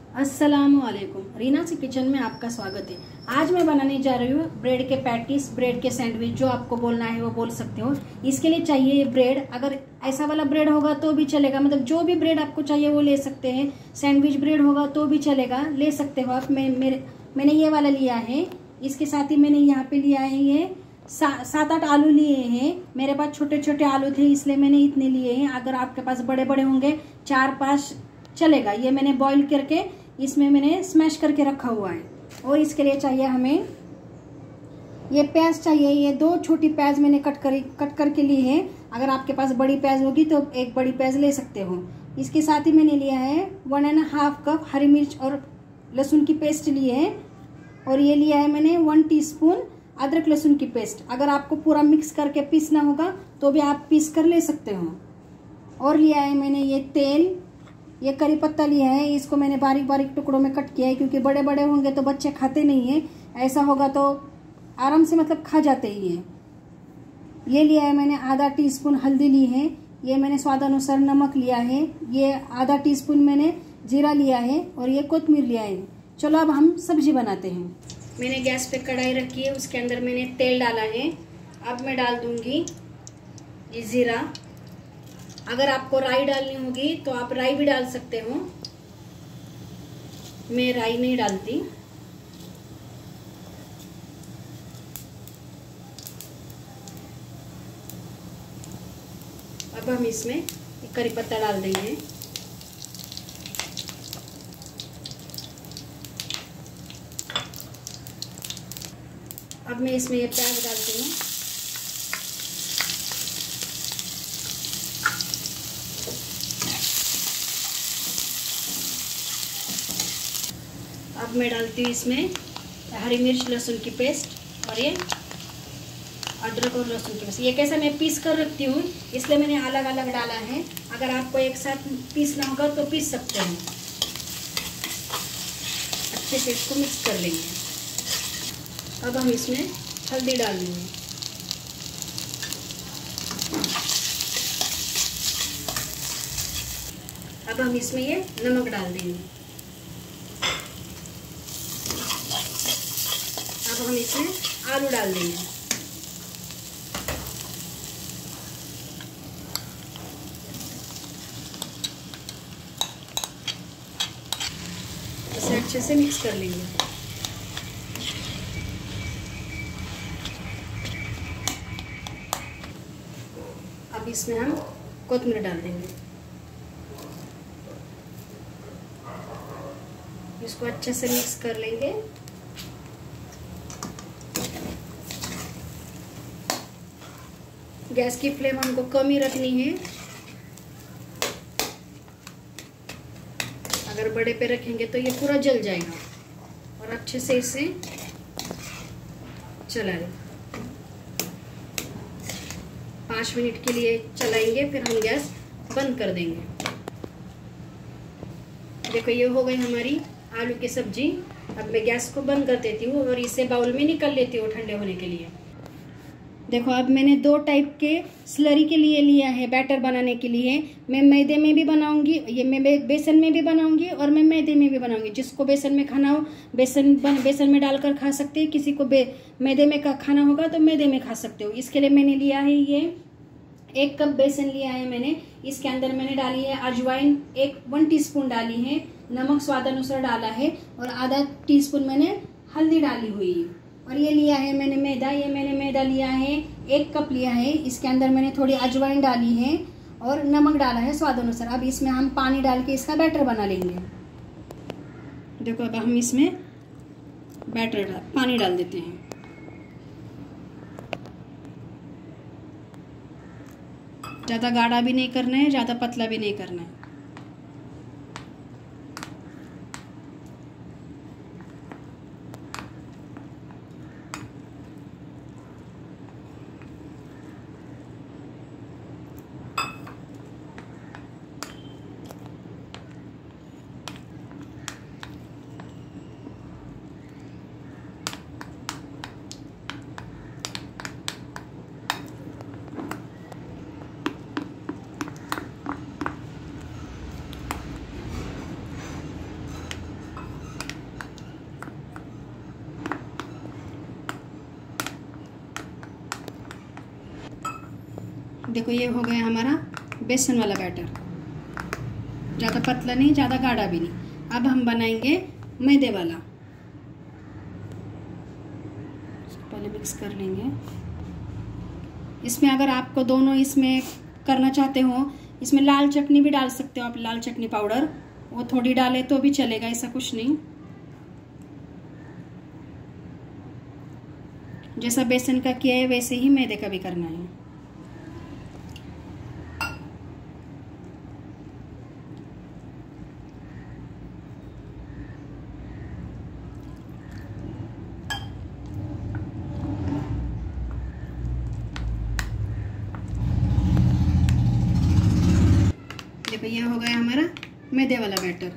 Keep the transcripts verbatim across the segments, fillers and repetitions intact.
अस्सलामुअलैकुम, रीनास किचन में आपका स्वागत है। आज मैं बनाने जा रही हूँ ब्रेड के पैटीज, ब्रेड के सैंडविच। जो आपको बोलना है वो बोल सकते हो। इसके लिए चाहिए ये ब्रेड। अगर ऐसा वाला ब्रेड होगा तो भी चलेगा, मतलब जो भी ब्रेड आपको चाहिए वो ले सकते हैं। सैंडविच ब्रेड होगा तो भी चलेगा, ले सकते हो आप। मैं मेरे मैंने ये वाला लिया है। इसके साथ ही मैंने यहाँ पे लिया है ये सा, सात आठ आलू लिए हैं। मेरे पास छोटे छोटे आलू थे इसलिए मैंने इतने लिए हैं। अगर आपके पास बड़े बड़े होंगे चार पाँच चलेगा। ये मैंने बॉईल करके इसमें मैंने स्मैश करके रखा हुआ है। और इसके लिए चाहिए हमें ये प्याज चाहिए। ये दो छोटी प्याज मैंने कट कर कट करके ली है। अगर आपके पास बड़ी प्याज होगी तो एक बड़ी प्याज ले सकते हो। इसके साथ ही मैंने लिया है वन एंड हाफ कप हरी मिर्च और लहसुन की पेस्ट ली है। और ये लिया है मैंने वन टीस्पून अदरक लहसुन की पेस्ट। अगर आपको पूरा मिक्स करके पीसना होगा तो भी आप पीस कर ले सकते हो। और लिया है मैंने ये तेल, ये करी पत्ता लिया है। इसको मैंने बारीक बारीक टुकड़ों में कट किया है क्योंकि बड़े बड़े होंगे तो बच्चे खाते नहीं है। ऐसा होगा तो आराम से मतलब खा जाते ही है। ये लिया है मैंने आधा टीस्पून हल्दी ली है। ये मैंने स्वादानुसार नमक लिया है। ये आधा टीस्पून मैंने जीरा लिया है और ये कोतमीर लिया है। चलो अब हम सब्जी बनाते हैं। मैंने गैस पे कढ़ाई रखी है, उसके अंदर मैंने तेल डाला है। अब मैं डाल दूंगी ये जीरा। अगर आपको राई डालनी होगी तो आप राई भी डाल सकते हो। मैं राई नहीं डालती। अब हम इसमें करी पत्ता डाल देंगे। अब मैं इसमें ये प्याज डालती हूँ। अब मैं डालती हूँ इसमें हरी मिर्च लहसुन की पेस्ट और ये अदरक और लहसुन की पेस्ट। ये कैसा मैं पीस कर रखती हूँ इसलिए मैंने अलग अलग डाला है। अगर आपको एक साथ पीसना होगा तो पीस सकते हैं। अच्छे से इसको मिक्स कर लेंगे। अब हम इसमें हल्दी डाल देंगे। अब हम इसमें ये नमक डाल देंगे। अब हम इसमें आलू डाल देंगे। इसे अच्छे से मिक्स कर लेंगे। अब इसमें हम कोतमीर डाल देंगे। इसको अच्छे से मिक्स कर लेंगे। गैस की फ्लेम हमको कम ही रखनी है। अगर बड़े पे रखेंगे तो ये पूरा जल जाएगा। और अच्छे से इसे चलाएं। पाँच मिनट के लिए चलाएंगे, फिर हम गैस बंद कर देंगे। देखो ये हो गई हमारी आलू की सब्जी। अब मैं गैस को बंद कर देती हूँ और इसे बाउल में निकाल लेती हूँ ठंडे होने के लिए। देखो अब मैंने दो टाइप के स्लरी के लिए लिया है बैटर बनाने के लिए। मैं मैदे में भी बनाऊंगी, ये मैं बेसन में भी बनाऊंगी और मैं मैदे में भी बनाऊंगी। जिसको बेसन में खाना हो बेसन बन बेसन में डालकर खा सकते हैं। किसी को बे मैदे में का खाना होगा तो मैदे में खा सकते हो। इसके लिए मैंने लिया है ये एक कप बेसन लिया है मैंने। इसके अंदर मैंने डाली है अजवाइन, एक वन टीस्पून डाली है। नमक स्वादानुसार डाला है और आधा टीस्पून मैंने हल्दी डाली हुई है। और ये लिया है मैंने मैदा। ये मैंने मैदा लिया है एक कप लिया है। इसके अंदर मैंने थोड़ी अजवाइन डाली है और नमक डाला है स्वादानुसार। अब इसमें हम पानी डाल के इसका बैटर बना लेंगे। देखो अब हम इसमें बैटर डाल पानी डाल देते हैं। ज़्यादा गाढ़ा भी नहीं करना है, ज़्यादा पतला भी नहीं करना है। देखो ये हो गया हमारा बेसन वाला बैटर, ज़्यादा पतला नहीं ज़्यादा गाढ़ा भी नहीं। अब हम बनाएंगे मैदे वाला। पहले मिक्स कर लेंगे। इसमें अगर आपको दोनों इसमें करना चाहते हो, इसमें लाल चटनी भी डाल सकते हो आप, लाल चटनी पाउडर, वो थोड़ी डाले तो भी चलेगा, ऐसा कुछ नहीं। जैसा बेसन का किया है वैसे ही मैदे का भी करना है। देखो ये हो गया हमारा मैदे वाला बैटर।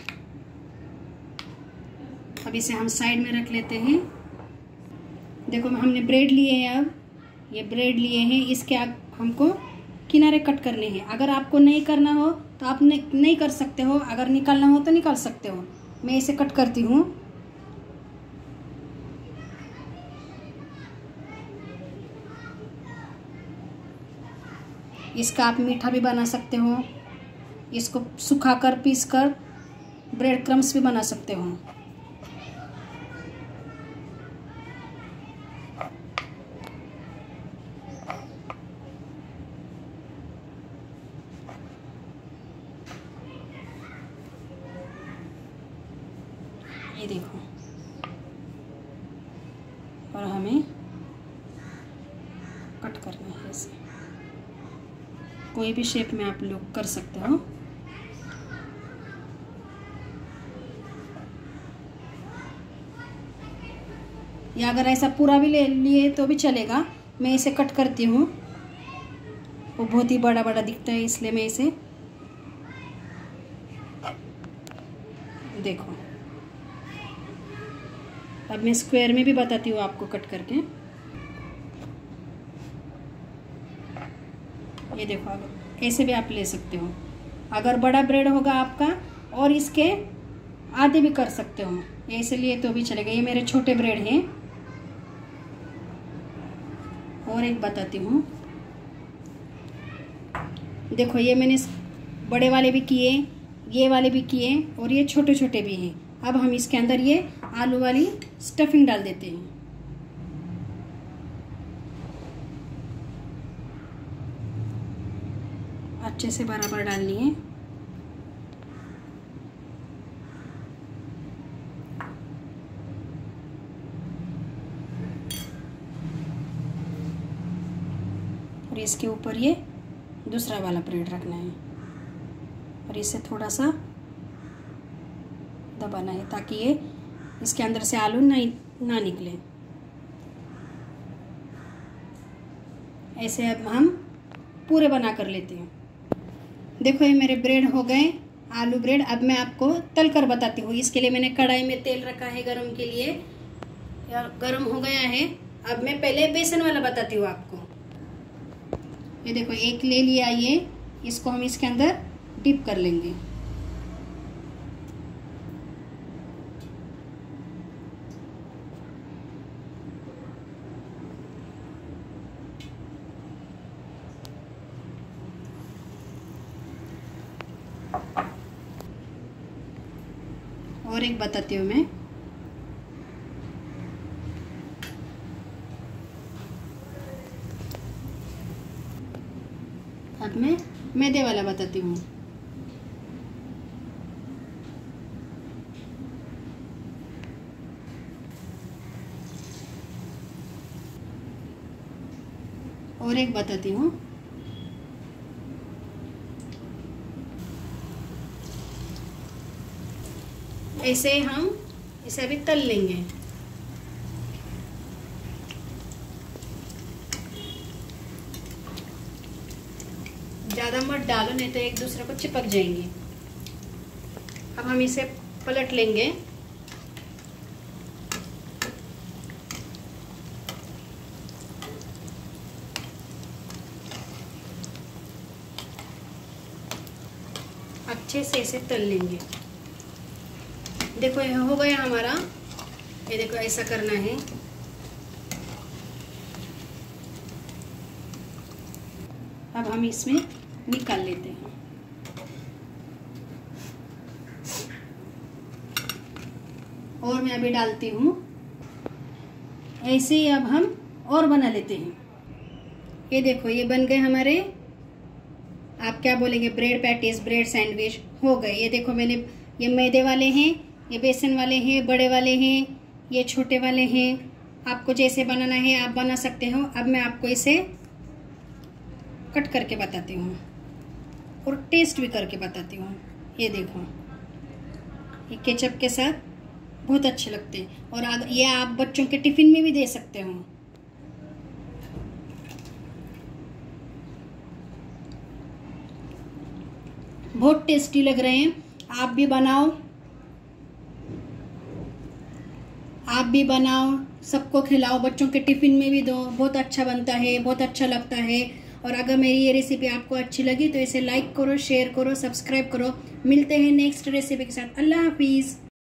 अब इसे हम साइड में रख लेते हैं। देखो हमने ब्रेड लिए हैं, अब ये ब्रेड लिए हैं, इसके आग हमको किनारे कट करने हैं। अगर आपको नहीं करना हो तो आप नहीं, नहीं कर सकते हो, अगर निकालना हो तो निकाल सकते हो। मैं इसे कट करती हूँ। इसका आप मीठा भी बना सकते हो, इसको सुखाकर पीसकर ब्रेड क्रम्स भी बना सकते हो। ये देखो, और हमें कट करना है इसे। कोई भी शेप में आप लोग कर सकते हो। या अगर ऐसा पूरा भी ले लिए तो भी चलेगा। मैं इसे कट करती हूँ, वो बहुत ही बड़ा बड़ा दिखता है इसलिए मैं इसे, देखो अब मैं स्क्वायर में भी बताती हूँ आपको कट करके। ये देखो, अब ऐसे भी आप ले सकते हो। अगर बड़ा ब्रेड होगा आपका और इसके आधे भी कर सकते हो, ऐसे लिए तो भी चलेगा। ये मेरे छोटे ब्रेड हैं। और एक बताती हूँ, देखो ये मैंने बड़े वाले भी किए, ये वाले भी किए और ये छोटे छोटे भी हैं। अब हम इसके अंदर ये आलू वाली स्टफिंग डाल देते हैं। अच्छे से बराबर डालनी है। और इसके ऊपर ये दूसरा वाला ब्रेड रखना है और इसे थोड़ा सा दबाना है ताकि ये इसके अंदर से आलू नहीं ना निकले। ऐसे अब हम पूरे बना कर लेते हैं। देखो ये मेरे ब्रेड हो गए, आलू ब्रेड। अब मैं आपको तल कर बताती हूँ। इसके लिए मैंने कढ़ाई में तेल रखा है गरम के लिए, यार गरम हो गया है। अब मैं पहले बेसन वाला बताती हूँ आपको। ये देखो एक ले लिया, ये इसको हम इसके अंदर डिप कर लेंगे। और एक बताती हूँ मैं, अब मैं मैदे वाला बताती हूँ। और एक बताती हूँ, ऐसे हम इसे अभी तल लेंगे। ज़्यादा मत डालो नहीं तो एक दूसरे को चिपक जाएंगे। अब हम इसे पलट लेंगे। अच्छे से इसे तल लेंगे। देखो ये हो गया हमारा। ये देखो ऐसा करना है। अब हम इसमें निकाल लेते हैं। और मैं अभी डालती हूँ। ऐसे ही अब हम और बना लेते हैं। ये देखो, ये बन गए हमारे, आप क्या बोलेंगे, ब्रेड पैटीज, ब्रेड सैंडविच हो गए। ये देखो मैंने, ये मैदे वाले हैं, ये बेसन वाले हैं, बड़े वाले हैं, ये छोटे वाले हैं। आपको जैसे बनाना है आप बना सकते हो। अब मैं आपको इसे कट करके बताती हूँ और टेस्ट भी करके बताती हूँ। ये देखो, ये केचप के साथ बहुत अच्छे लगते हैं और ये आप बच्चों के टिफिन में भी दे सकते हो। बहुत टेस्टी लग रहे हैं। आप भी बनाओ, आप भी बनाओ, सबको खिलाओ, बच्चों के टिफिन में भी दो। बहुत अच्छा बनता है, बहुत अच्छा लगता है। और अगर मेरी ये रेसिपी आपको अच्छी लगी तो इसे लाइक करो, शेयर करो, सब्सक्राइब करो। मिलते हैं नेक्स्ट रेसिपी के साथ। अल्लाह हाफिज़।